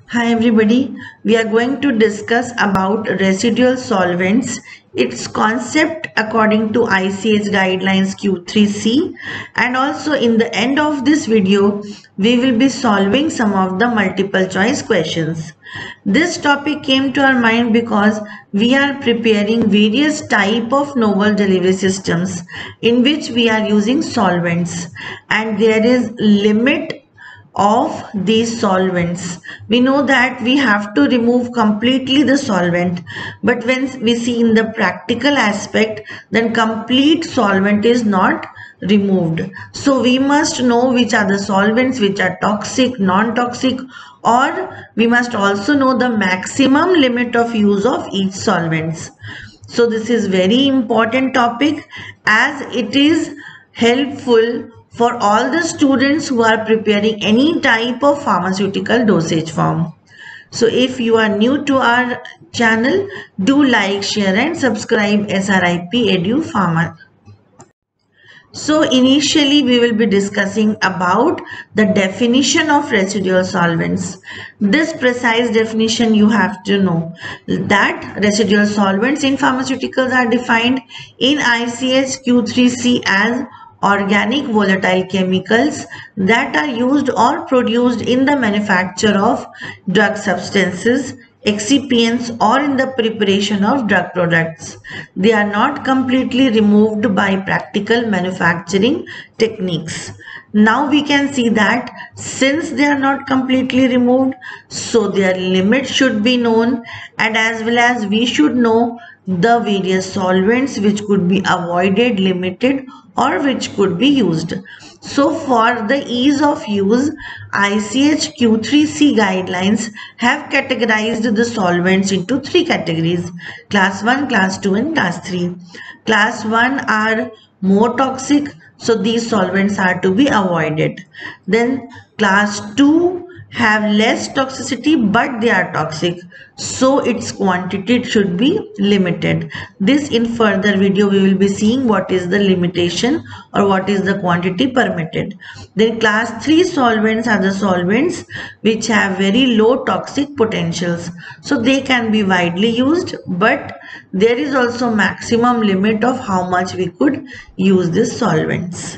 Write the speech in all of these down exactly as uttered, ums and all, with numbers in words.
Hi everybody, we are going to discuss about residual solvents, its concept according to I C H guidelines Q three C, and also in the end of this video we will be solving some of the multiple choice questions. This topic came to our mind because we are preparing various type of novel delivery systems in which we are using solvents, and there is limit of these solvents. We know that we have to remove completely the solvent, but when we see in the practical aspect, then complete solvent is not removed. So we must know which are the solvents which are toxic, non-toxic, or we must also know the maximum limit of use of each solvents. So this is very important topic as it is helpful for all the students who are preparing any type of pharmaceutical dosage form. So if you are new to our channel, do like, share and subscribe S R I P Edu Pharma. So initially we will be discussing about the definition of residual solvents. This precise definition you have to know that residual solvents in pharmaceuticals are defined in I C H Q three C as organic volatile chemicals that are used or produced in the manufacture of drug substances, excipients, or in the preparation of drug products. They are not completely removed by practical manufacturing techniques. Now we can see that since they are not completely removed, so their limit should be known, and as well as we should know the various solvents which could be avoided, limited, or which could be used. So for the ease of use, I C H Q three C guidelines have categorized the solvents into three categories: class one, class two and class three. Class one are more toxic, so these solvents are to be avoided. Then class two have less toxicity but they are toxic, so its quantity should be limited. This in further video we will be seeing what is the limitation or what is the quantity permitted. Then class three solvents are the solvents which have very low toxic potentials, so they can be widely used, but there is also maximum limit of how much we could use these solvents.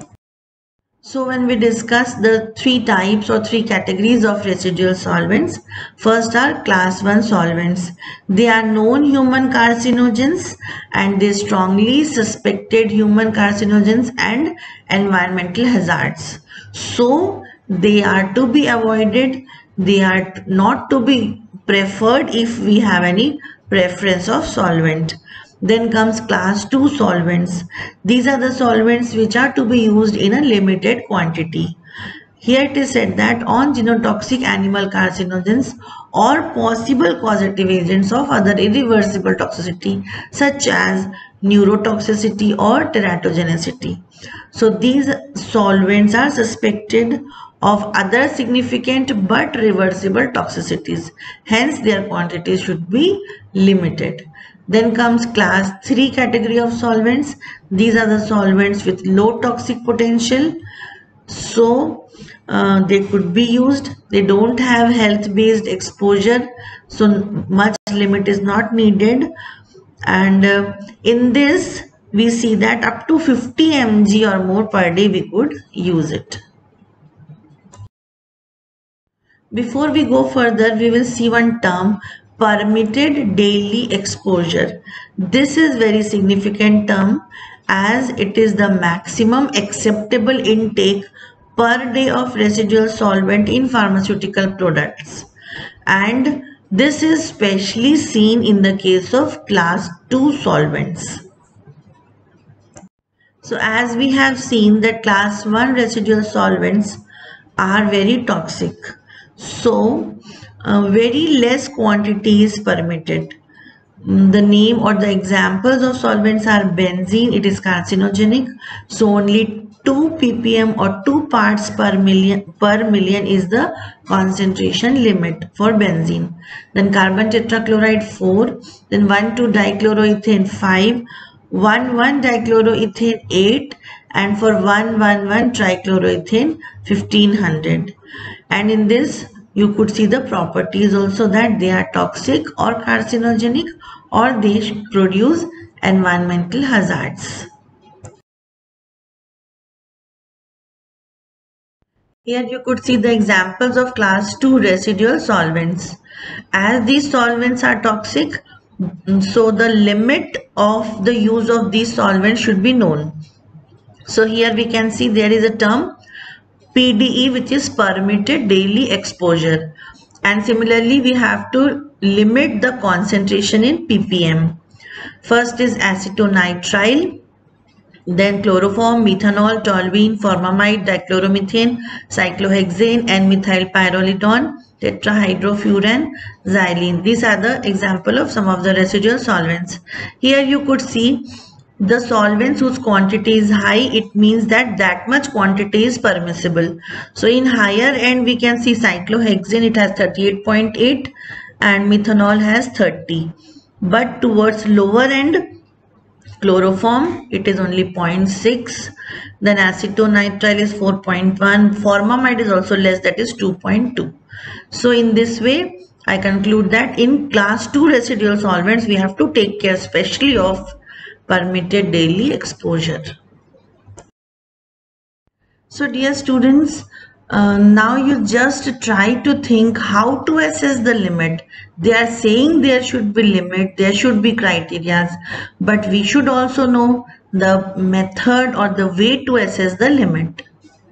So when we discuss the three types or three categories of residual solvents, first are class one solvents. They are known human carcinogens and they strongly suspected human carcinogens and environmental hazards. So they are to be avoided. They are not to be preferred if we have any preference of solvent. Then comes class two solvents. These are the solvents which are to be used in a limited quantity. Here it is said that on genotoxic animal carcinogens or possible causative agents of other irreversible toxicity such as neurotoxicity or teratogenicity. So these solvents are suspected of other significant but reversible toxicities. Hence their quantities should be limited. Then comes class three category of solvents. These are the solvents with low toxic potential. So uh, they could be used. They don't have health based exposure, so much limit is not needed. And uh, in this we see that up to fifty milligrams or more per day we could use it. Before we go further, we will see one term, permitted daily exposure. This is very significant term as it is the maximum acceptable intake per day of residual solvent in pharmaceutical products. And this is specially seen in the case of class two solvents. So as we have seen that class one residual solvents are very toxic. So uh, very less quantity is permitted. The name or the examples of solvents are benzene, it is carcinogenic. So only two p p m or two parts per million per million is the concentration limit for benzene. Then carbon tetrachloride four, then one two dichloroethane five, one one dichloroethane eight, and for one one one trichloroethane fifteen hundred. And in this you could see the properties also, that they are toxic or carcinogenic, or they produce environmental hazards. Here you could see the examples of class two residual solvents. As these solvents are toxic, so the limit of the use of these solvents should be known. So here we can see there is a term P D E, which is permitted daily exposure, and similarly we have to limit the concentration in P P M. First is acetonitrile, then chloroform, methanol, toluene, formamide, dichloromethane, cyclohexane, and methylpyrrolidone, tetrahydrofuran, xylene. These are the example of some of the residual solvents. Here you could see the solvents whose quantity is high, it means that that much quantity is permissible. So in higher end we can see cyclohexane, it has thirty-eight point eight and methanol has thirty. But towards lower end, chloroform, it is only zero point six, then acetonitrile is four point one, formamide is also less, that is two point two. So in this way I conclude that in class two residual solvents we have to take care especially of permitted daily exposure. So dear students, uh, now you just try to think how to assess the limit. They are saying there should be limit, there should be criteria, but we should also know the method or the way to assess the limit.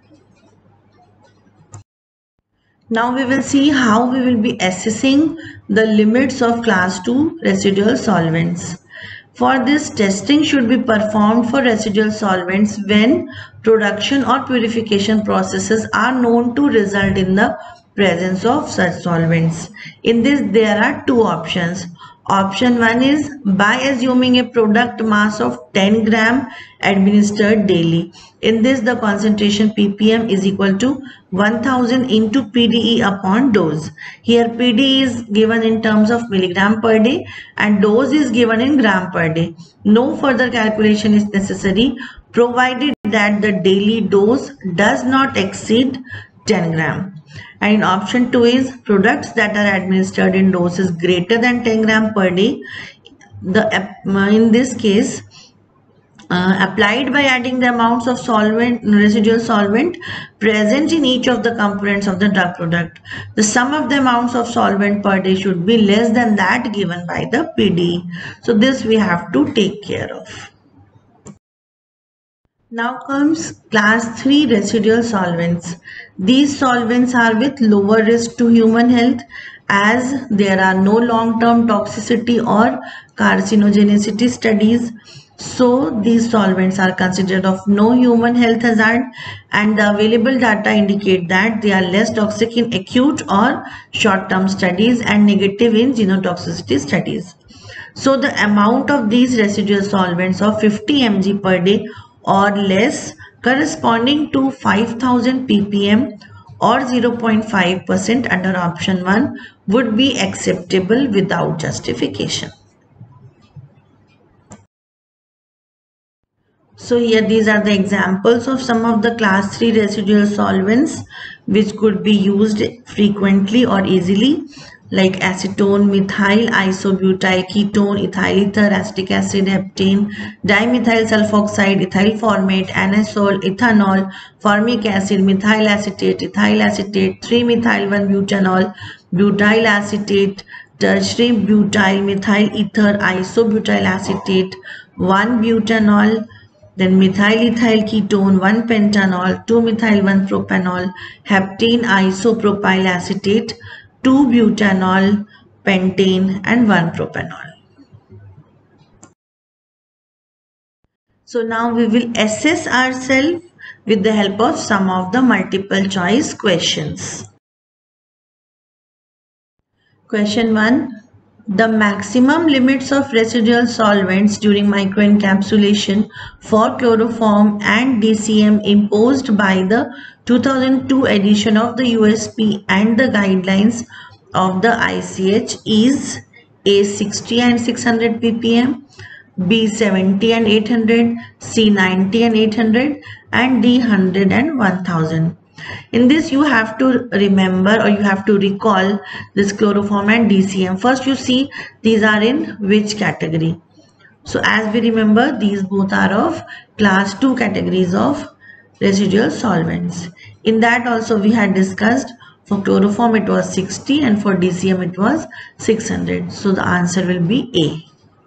Now we will see how we will be assessing the limits of class two residual solvents. For this, testing should be performed for residual solvents when production or purification processes are known to result in the presence of such solvents. In this, there are two options. Option one is by assuming a product mass of ten gram administered daily. In this, the concentration P P M is equal to one thousand into P D E upon dose. Here P D E is given in terms of milligram per day and dose is given in gram per day. No further calculation is necessary provided that the daily dose does not exceed ten gram. And in option two is products that are administered in doses greater than ten gram per day. The in this case uh, applied by adding the amounts of solvent, residual solvent present in each of the components of the drug product. The sum of the amounts of solvent per day should be less than that given by the P D E. So this we have to take care of. Now comes class three residual solvents. These solvents are with lower risk to human health as there are no long-term toxicity or carcinogenicity studies. So these solvents are considered of no human health hazard and the available data indicate that they are less toxic in acute or short-term studies and negative in genotoxicity studies. So the amount of these residual solvents of fifty milligrams per day or less corresponding to five thousand P P M or zero point five percent under option one would be acceptable without justification. So here these are the examples of some of the class three residual solvents which could be used frequently or easily, like acetone, methyl, isobutyl ketone, ethyl ether, acetic acid, heptane, dimethyl sulfoxide, ethyl formate, anisole, ethanol, formic acid, methyl acetate, ethyl acetate, three methyl one butanol, butyl acetate, tertiary butyl methyl ether, isobutyl acetate, one butanol, then methyl ethyl ketone, one pentanol, two methyl one propanol, heptane isopropyl acetate, two butanol, pentane and one propanol. So now we will assess ourselves with the help of some of the multiple choice questions. Question one. The maximum limits of residual solvents during microencapsulation for chloroform and D C M imposed by the two thousand two edition of the U S P and the guidelines of the I C H is A sixty and six hundred P P M, B seventy and eight hundred, C ninety and eight hundred and D one hundred and one thousand. In this, you have to remember or you have to recall this chloroform and D C M. First, you see these are in which category. So as we remember, these both are of class two categories of residual solvents. In that also we had discussed, for chloroform it was sixty and for D C M it was six hundred. So the answer will be A.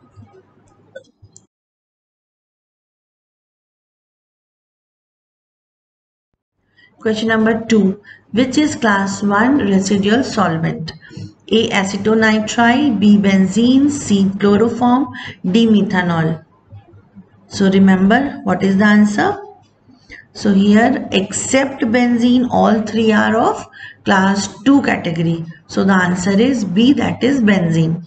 Question number two. Which is class one residual solvent? A. Acetonitrile, B. Benzene, C. Chloroform, D. Methanol. So remember, what is the answer? So here, except benzene, all three are of class two category. So the answer is B, that is benzene.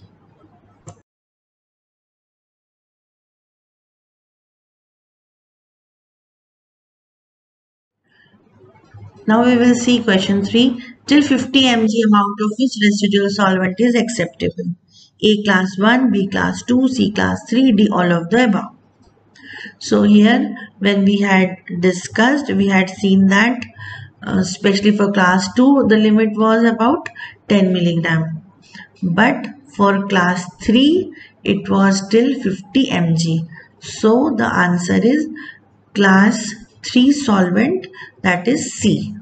Now we will see question three. Till fifty milligrams amount of which residual solvent is acceptable? A class one, B class two, C class three, D all of the above. So here when we had discussed, we had seen that uh, especially for class two, the limit was about ten milligram. But for class three, it was till fifty milligrams. So the answer is class three solvent, that is C.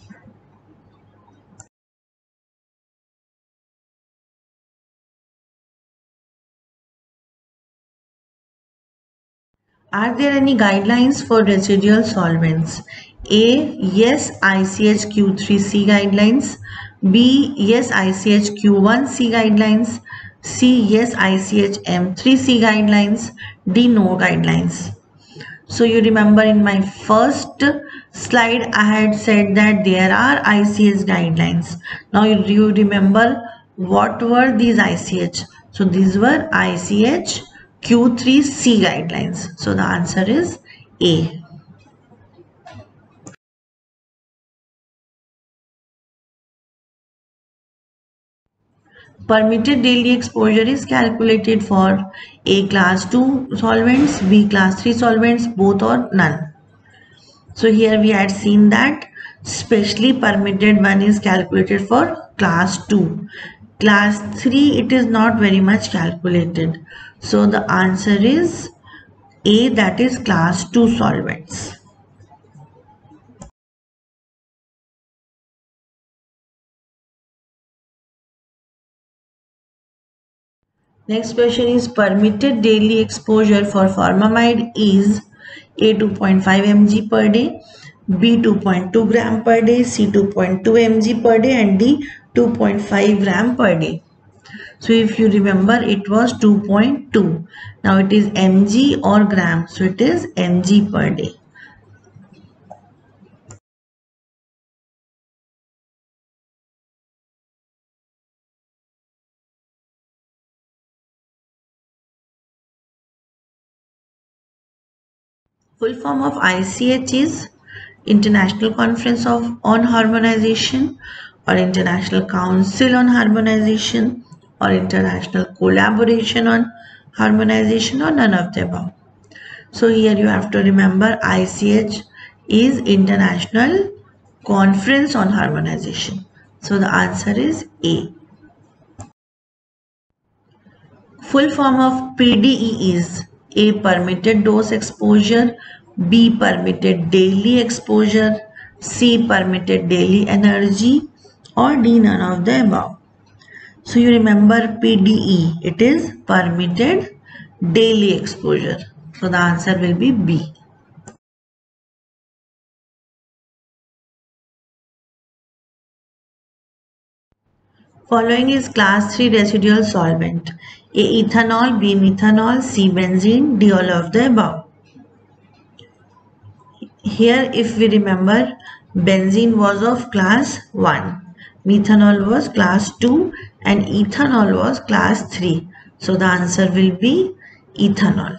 Are there any guidelines for residual solvents? A. Yes, I C H Q three C guidelines. B. Yes, I C H Q one C guidelines. C. Yes, I C H M three C guidelines. D. No guidelines. So you remember in my first slide I had said that there are I C H guidelines. Now you, you remember what were these I C H? So these were I C H Q three C guidelines. So the answer is A. Permitted daily exposure is calculated for A class two solvents, B class three solvents, both or none. So here we had seen that specially permitted one is calculated for class two. Class three, it is not very much calculated. So the answer is A, that is class two solvents. Next question is permitted daily exposure for formamide is A two point five milligrams per day, B two point two gram per day, C two point two milligrams per day and D two point five gram per day. So if you remember, it was two point two. Now it is mg or gram. So it is mg per day. Full form of I C H is International Conference of on Harmonization or International Council on Harmonization or International Collaboration on Harmonization or none of the above. So here you have to remember I C H is International Conference on Harmonization. So the answer is A. Full form of P D E is A. Permitted dose exposure, B. Permitted daily exposure, C. Permitted daily energy or D. None of the above. So you remember P D E, it is permitted daily exposure. So the answer will be B. Following is class three residual solvent. A. Ethanol, B. Methanol, C. Benzene, D. All of the above. Here if we remember, benzene was of class one, methanol was class two and ethanol was class three. So the answer will be ethanol.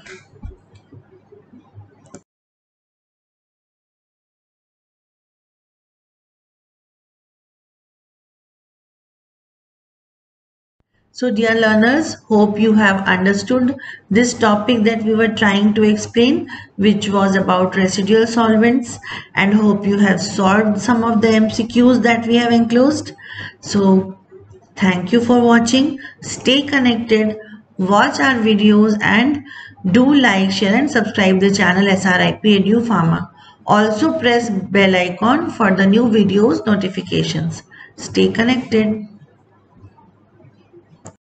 So dear learners, hope you have understood this topic that we were trying to explain, which was about residual solvents, and hope you have solved some of the M C Qs that we have enclosed. So thank you for watching. Stay connected, watch our videos, and do like, share and subscribe the channel S R I P Edu Pharma. Also press bell icon for the new videos notifications. Stay connected.